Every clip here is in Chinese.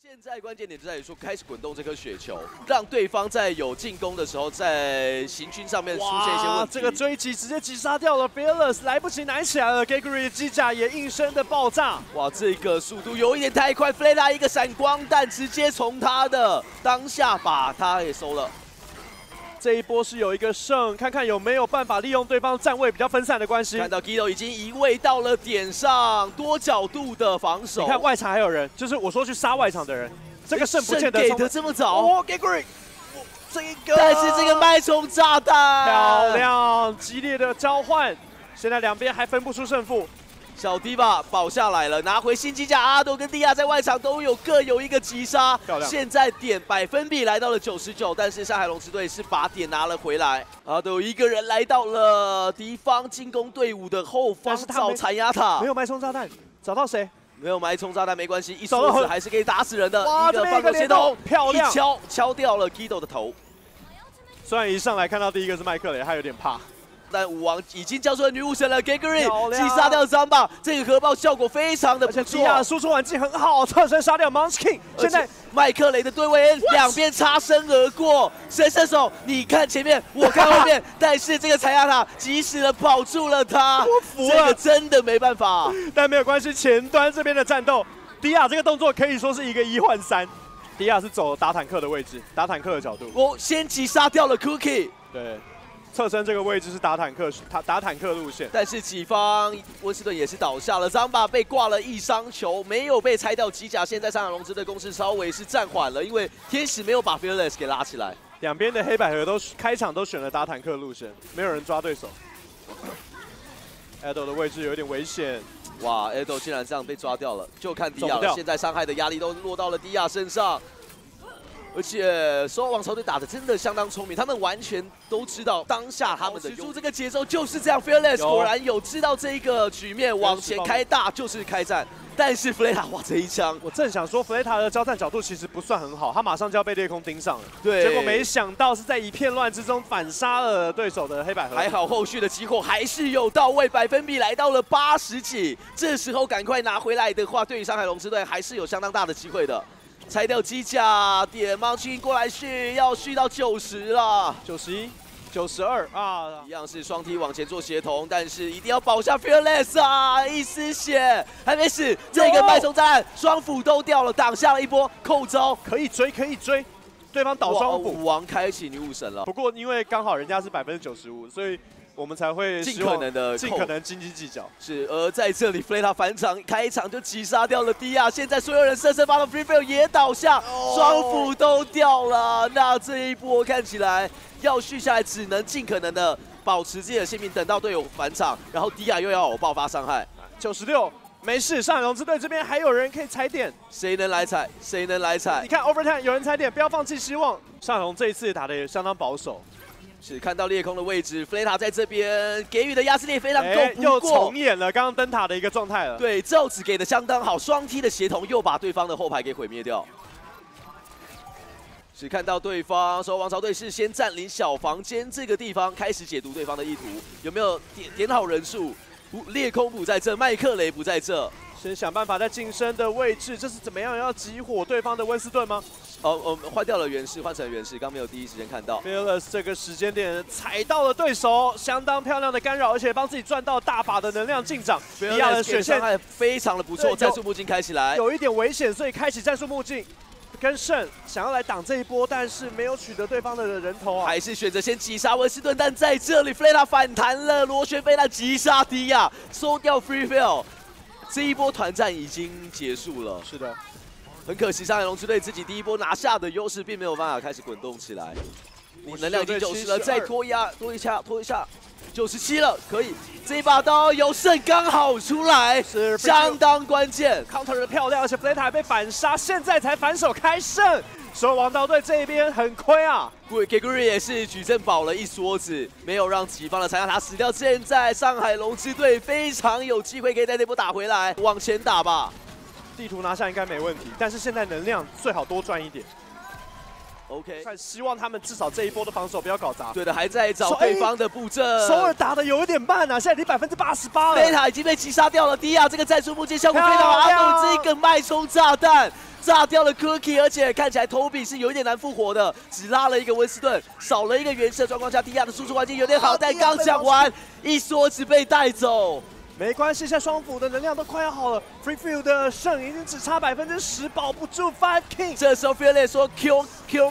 现在关键点就在于说，开始滚动这颗雪球，让对方在有进攻的时候，在行军上面出现一些问题。 这个追击直接击杀掉了 Fearless， 来不及拿起来了。Gregory 机甲也应声的爆炸。 哇，这个速度有一点太快 ，Fleta 一个闪光弹直接从他的当下把他给收了。 这一波是有一个胜，看看有没有办法利用对方站位比较分散的关系。 看到 Guido 已经移位到了点上，多角度的防守。 你看外场还有人，就是我说去杀外场的人，这个胜不见得给的这么早。 哦 ，Gregory， 这一个， 但是这个脉冲炸弹， 漂亮，激烈的交换，现在两边还分不出胜负。 小迪吧保下来了，拿回新机甲。阿斗跟蒂亚在外场都各有一个击杀，现在点百分比来到了99，但是上海龙之队是把点拿了回来。阿斗一个人来到了敌方进攻队伍的后方找残压塔， 没有埋冲炸弹，找到谁？ 没有埋冲炸弹没关系，一梭子还是可以打死人的。 哇， 一个放狗协同， 漂亮， 敲掉了 Guido 的头。 虽然一上来看到第一个是麦克雷，他有点怕。 但武王已经交出了女武神了 ，Gregory 击杀掉Zamba，这个核爆效果非常的不错。 迪亚输出完技很好，侧身杀掉 Munchkin。现在麦克雷的对位两边擦身而过，神射手，你看前面，我看后面，但是这个残压塔及时的保住了他， 我服了， 这个真的没办法。 但没有关系，前端这边的战斗，迪亚这个动作可以说是一个1换3，迪亚是走打坦克的位置，打坦克的角度。 我先击杀掉了 Cookie， 对。 侧身这个位置是打坦克路线， 但是己方温斯顿也是倒下了，Zamba被挂了一伤球，没有被拆掉机甲。现在上海龙之队攻势稍微是暂缓了，因为天使没有把 Fearless 给拉起来。 两边的黑百合都开场都选了打坦克路线，没有人抓对手。Edo 的位置有点危险， 哇 ，Edo 竟然这样被抓掉了，就看迪亚了。现在伤害的压力都落到了迪亚身上。 而且守望王朝队打的真的相当聪明，他们完全都知道当下他们的持住这个节奏就是这样。Fearless 果然有知道这一个局面，往前开大就是开战。但是 Fleta 哇，这一枪， 我正想说 Fleta 的交战角度其实不算很好，他马上就要被裂空盯上了。 对， 结果没想到是在一片乱之中反杀了对手的黑百合。 还好后续的集火还是有到位，百分比来到了80几。这时候赶快拿回来的话，对于上海龙之队还是有相当大的机会的。 拆掉机甲，点盲区过来续，要续到90了 ，91、92啊， 一样是双踢往前做协同，但是一定要保下 Fearless 啊！一丝血还没死，这个脉冲炸弹双斧都掉了，挡下了一波扣招， 可以追，对方倒双斧， 武王开启女武神了。 不过因为刚好人家是95%，所以。 我们才会尽可能斤斤计较。 是，而在这里 ，Fleta 返场开场就击杀掉了迪亚，现在所有人射发动 Free Fail 也倒下，双斧都掉了。那这一波看起来要续下来，只能尽可能的保持自己的性命，等到队友返场，然后迪亚又要有爆发伤害。 96，没事，上海龙之队这边还有人可以踩点， 谁能来踩？谁能来踩？ 你看 Overtime 有人踩点，不要放弃希望。上海龙这一次打的也相当保守。 是看到裂空的位置 ，Fleta 在这边给予的压制力非常够， 又重演了刚刚灯塔的一个状态了。 对，罩子给的相当好，双踢的协同又把对方的后排给毁灭掉。是看到对方守望王朝队是先占领小房间这个地方，开始解读对方的意图，有没有点好人数？裂空不在这，麦克雷不在这。 先想办法在近身的位置，这是怎么样？要集火对方的温斯顿吗？ 换掉了原氏，换成了原氏，刚没有第一时间看到。 Fearless 这个时间点踩到了对手，相当漂亮的干扰，而且帮自己赚到大把的能量进账。 迪亚的血线非常的不错，战术目镜开起来， 有一点危险，所以开启战术目镜。 跟胜想要来挡这一波，但是没有取得对方的人头啊， 还是选择先击杀温斯顿。但在这里 ，Fleta 反弹了，螺旋飞弹击杀迪亚，收掉 Free Fail。 这一波团战已经结束了。 是的， 很可惜，上海龙之队自己第一波拿下的优势，并没有办法开始滚动起来。能量已经90了，再拖一下，97了，可以。这一把刀有胜刚好出来，是相当关键 ，counter 的漂亮，而且 Fleta 还被反杀，现在才反手开胜。所以王道队这边很亏啊。 Gregory 也是举证保了一梭子，没有让己方的残压塔死掉。现在上海龙之队非常有机会可以在这波打回来，往前打吧。 地图拿下应该没问题，但是现在能量最好多赚一点。 OK， 希望他们至少这一波的防守不要搞砸。 对的，还在找对方的布阵。 首尔打的有一点慢啊，现在离88%了。 贝塔已经被击杀掉了，迪亚这个战术目镜效果非常好，阿斗这个脉冲炸弹炸掉了 Cookie， 而且看起来 Toby 是有一点难复活的，只拉了一个温斯顿，少了一个原射状况下，迪亚的输出环境有点好，但刚讲完，一梭子被带走。 没关系，现在双辅的能量都快要好了 ，Free Field 的胜已经只差10%，保不住 Five King。 这时候 Fearless 说 Kill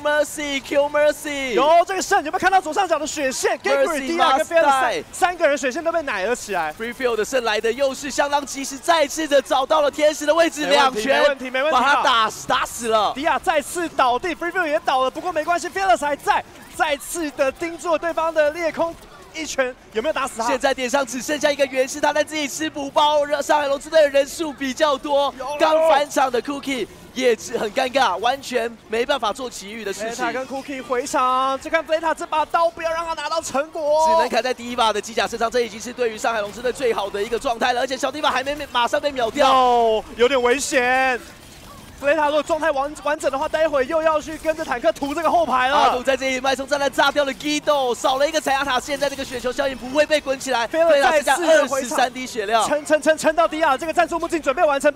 Mercy。 有这个胜，有没有看到左上角的血线 ？Gregory、迪亚跟 Fearless 三个人血线都被奶了起来。 Free Field 的胜来的又是相当及时，再次的找到了天使的位置，两拳没问题， 把他打死了。 迪亚再次倒地 ，Free Field 也倒了，不过没关系 ，Fearless 还在，再次的盯住对方的裂空。 一拳有没有打死他？ 现在点上只剩下一个原石，他在自己吃补包，上海龙之队的人数比较多。刚返场的 Cookie 也很尴尬，完全没办法做其余的事情。 Fleta 跟 Cookie 回场，就看 Fleta 这把刀不要让他拿到成果， 只能砍在第一把的机甲身上。这已经是对于上海龙之队最好的一个状态了，而且小迪把还没马上被秒掉， 有点危险。 Fleta 如果状态完整的话，待会又要去跟着坦克屠这个后排了。 阿杜在这里脉冲炸弹炸掉了 Guido， 少了一个踩压塔，现在这个雪球效应不会被滚起来。 Fleta 剩下23滴血量， 撑到迪亚，这个战术目镜准备完成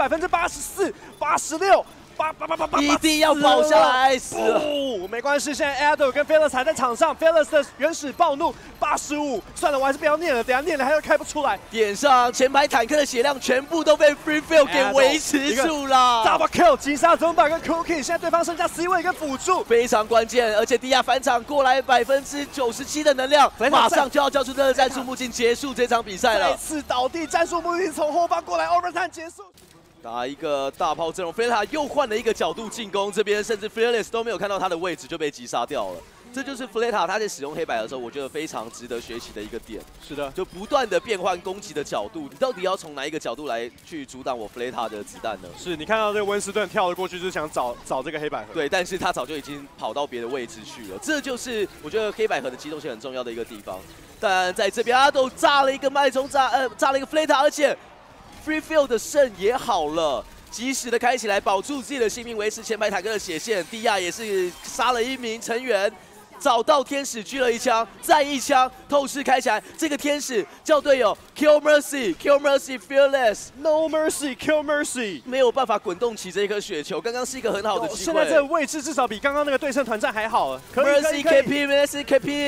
84%、86。 一定要跑下来！死了， 没关系，现在 Ado 跟 Fearless 还在场上 ，Fearless 的原始暴怒85，算了，我还是不要念了，等下念了他又开不出来。 点上前排坦克的血量全部都被 Free Field 给维持住了 ，Double Kill 击杀Zomba跟 Cookie， 现在对方剩下 C 位跟辅助， 非常关键，而且迪亚返场过来97%的能量，马上就要交出这个战术目镜结束这场比赛了。 再次倒地，战术目镜从后方过来 ，Overtime 结束。 打一个大炮阵容 ，Fleta 又换了一个角度进攻，这边甚至 Fearless 都没有看到他的位置就被击杀掉了。这就是 Fleta 他在使用黑白的时候，我觉得非常值得学习的一个点。 是的， 就不断的变换攻击的角度，你到底要从哪一个角度来去阻挡我 Fleta 的子弹呢？ 是你看到这个温斯顿跳了过去，就是想找这个黑百合。 对，但是他早就已经跑到别的位置去了，这就是我觉得黑百合的机动性很重要的一个地方。但在这边阿斗炸了一个脉冲炸了一个 Fleta， 而且 Free Field 的胜也好了。 及时的开起来，保住自己的性命，维持前排坦克的血线。迪亚也是杀了一名成员，找到天使狙了一枪，再一枪，透视开起来。这个天使叫队友 Kill Mercy，Kill Mercy Fearless，No Mercy，Kill Mercy， 没有办法滚动起这颗雪球。刚刚是一个很好的机会。 现在这个位置至少比刚刚那个对称团战还好了。 Mercy KP，Mercy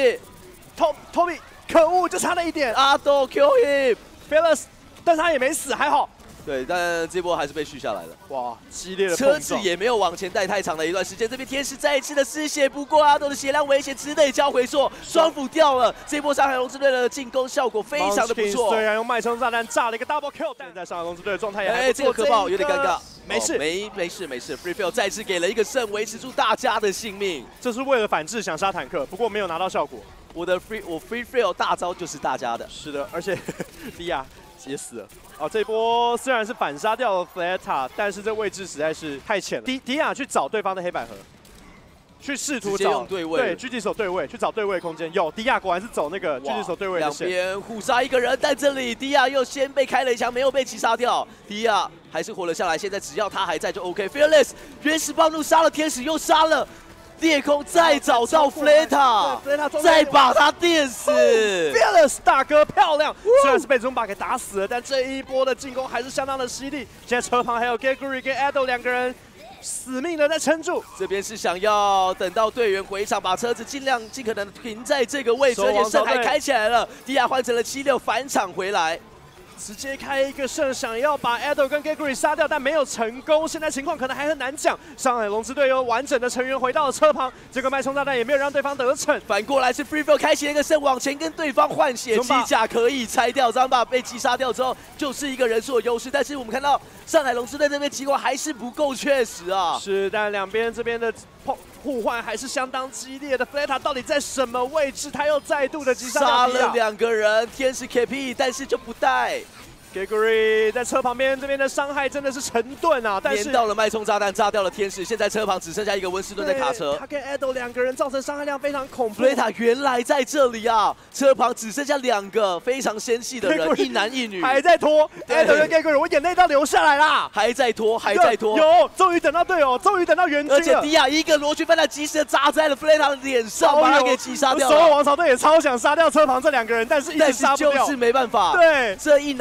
KP，Toby， 可恶，就差那一点。 阿斗 Kill him，Fearless， 但他也没死，还好。 对，但这波还是被续下来了。 哇，激烈的车子也没有往前带太长的一段时间。这边天使再一次的失血，不过阿斗的血量危险，只得交回硕，双斧掉了。这波上海龙之队的进攻效果非常的不错。 虽然用脉冲炸弹炸了一个 double kill， 但在上海龙之队的状态也还不错。 这个可爆有点尴尬。 没事， 没事。Free Field 再次给了一个胜，维持住大家的性命。 这是为了反制想杀坦克，不过没有拿到效果。 我 Free Field 大招就是大家的。 是的，而且迪亚也死了。 哦，这波虽然是反杀掉了 Fleta， 但是这位置实在是太浅了。迪亚去找对方的黑百合，去试图找对位， 对狙击手对位，去找对位空间。有迪亚果然是走那个狙击手对位的线。 两边互杀一个人，但这里迪亚又先被开了一枪，没有被击杀掉。迪亚还是活了下来，现在只要他还在就 OK。Fearless 原始暴怒杀了天使，又杀了。 裂空再找到 Fleta， 再把他电死。 Fearless 大哥漂亮，虽然是被 Zomba 给打死了，但这一波的进攻还是相当的犀利。现在车旁还有 Gregory 跟 Ado 两个人死命的在撑住。 这边是想要等到队员回场，把车子尽可能停在这个位置，而且胜还开起来了。迪亚换成了76返场回来。 直接开一个胜，想要把 Ado 跟 Gregory 杀掉，但没有成功。现在情况可能还很难讲。上海龙之队有完整的成员回到了车旁，这个脉冲炸弹也没有让对方得逞。 反过来是 Free Field 开启了一个胜，往前跟对方换血，机甲可以拆掉。Zomba 被击杀掉之后，就是一个人数的优势。但是我们看到上海龙之队这边情况还是不够确实啊。 是，但两边这边的互换还是相当激烈的。Fleta 到底在什么位置？他又再度的击杀了2个人，天使 KP， 但是就不带。 Gregory 在车旁边，这边的伤害真的是成吨啊！但是连到了脉冲炸弹，炸掉了天使。现在车旁只剩下一个温斯顿在卡车。 他跟 Ado 两个人造成伤害量非常恐怖。 Fleta 原来在这里啊！车旁只剩下2个非常纤细的人，一男一女， 还在拖。Ado 跟 Gregory， 我眼泪都流下来啦！ 还在拖。 有，终于等到队友，终于等到援军了。 而且迪亚一个螺旋飞弹及时的砸在了 Fleta 的脸上，把他给击杀掉了。 所有王朝队也超想杀掉车旁这2个人，但是一直杀不掉， 就是没办法。 对， 这一男一女。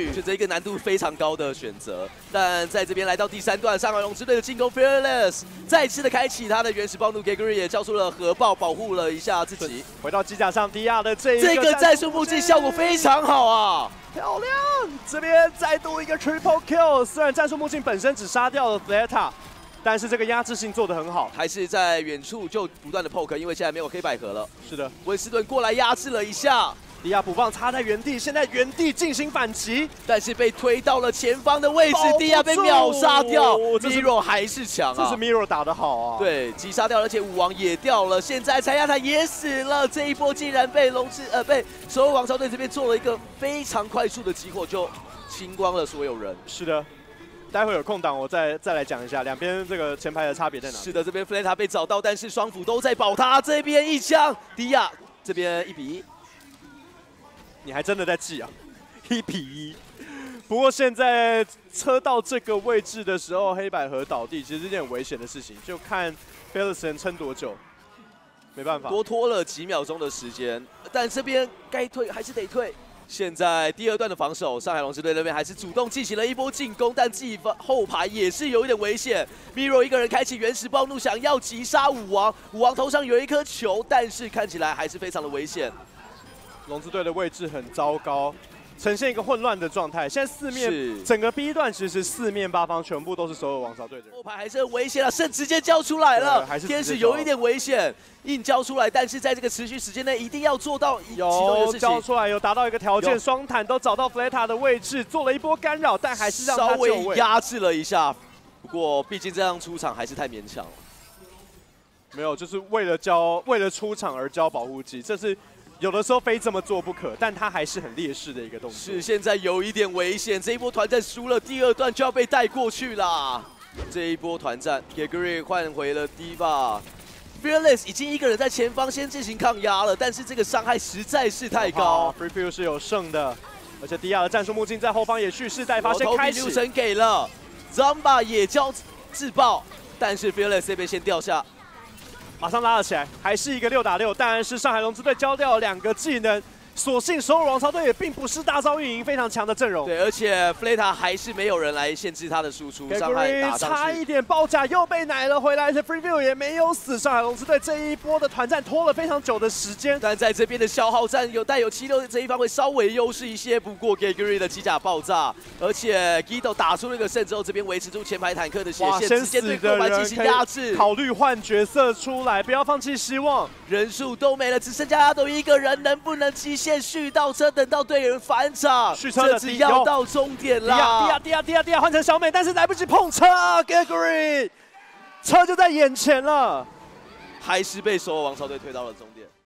去，选择一个难度非常高的选择。但在这边来到第3段，上海龙之队的进攻 Fearless 再次的开启他的原始暴怒 ，Gregory 也交出了核爆，保护了一下自己。 回到机甲上，迪亚的这个战术目镜效果非常好啊！ 漂亮！这边再度一个 triple kill， 虽然战术目镜本身只杀掉了 Fleta， 但是这个压制性做得很好， 还是在远处就不断的 poke， 因为现在没有黑百合了。 是的， 温斯顿过来压制了一下， 迪亚补棒插在原地，现在原地进行反击， 但是被推到了前方的位置，迪亚被秒杀掉。Miro 还是强啊， 这是 Miro 打得好啊。 对，击杀掉了，而且武王也掉了，现在柴亚塔也死了。这一波竟然被被所有王朝队这边做了一个非常快速的集火，就清光了所有人。 是的。 待会有空档，我再来讲一下两边这个前排的差别在哪。 是的，这边 Fleta 被找到，但是双斧都在保他。这边一枪，迪亚这边1比1， 你还真的在记啊，1比1。不过现在车到这个位置的时候，黑百合倒地，其实是件很危险的事情，就看 Fearless 能撑多久。没办法， 多拖了几秒钟的时间，但这边该退还是得退。 现在第2段的防守，上海龙之队那边还是主动进行了一波进攻，但自己后排也是有一点危险。Miro 一个人开启原始暴怒，想要击杀武王，武王头上有一颗球，但是看起来还是非常的危险。 龙之队的位置很糟糕，呈现一个混乱的状态。现在四面整个 B 段其实4面8方全部都是所有王朝队的人， 后排还是很危险了，肾直接交出来了，天使有一点危险。 硬交出来，但是在这个持续时间内一定要做到有交出来，有达到一个条件，双坦都找到 Fleta 的位置，做了一波干扰，但还是让他稍微压制了一下。不过毕竟这样出场还是太勉强了。 没有，就是为了出场而交保护技，这是有的时候非这么做不可，但他还是很劣势的一个动作。 是现在有一点危险，这一波团战输了，第2段就要被带过去啦。这一波团战 ，Gregory 换回了 Diva。 Fearless 已经一个人在前方先进行抗压了，但是这个伤害实在是太高。 Free Feel 是有胜的，而且迪亚的战术目镜在后方也蓄势待发，先开始。 6神给了 Zamba 也交自爆，但是 Fearless 这边先掉下， 马上拉了起来，还是一个6打6，当然是上海龙之队交掉2个技能。 所幸首尔王朝队也并不是大招运营非常强的阵容， 对，而且 Fleta 还是没有人来限制他的输出，伤害打上去， 差一点爆甲又被奶了回来，而且 Free View 也没有死。上海龙之队这一波的团战拖了非常久的时间， 但在这边的消耗战有带有76的这一方会稍微优势一些，不过 Gregory 的机甲爆炸，而且 Guido 打出了一个胜之后，这边维持住前排坦克的血线，直接对后排进行压制， 考虑换角色出来，不要放弃希望， 人数都没了，只剩下阿斗一个人，能不能极限续到？ 等到队员返场， 续车的只要到终点啦！ 迪亚换成小美，但是来不及碰车 ，Gregory 车就在眼前了， 还是被所有王朝队推到了终点。